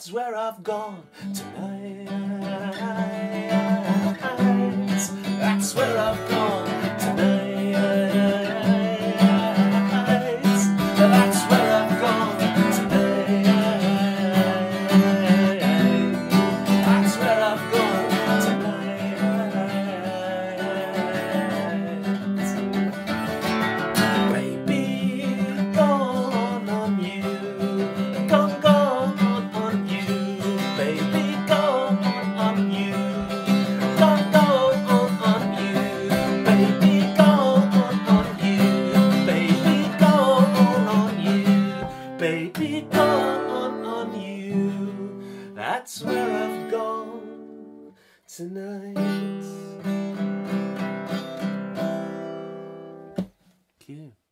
that's where I've gone tonight. That's where I've gone tonight. That's where I've gone tonight. That's where I've gone tonight. Baby, gone on you. Gone on you. Baby, gone on you. Gone on you. Baby, gone on you. Baby, gone on you. Baby, gone on you. That's where I've gone tonight. Cute.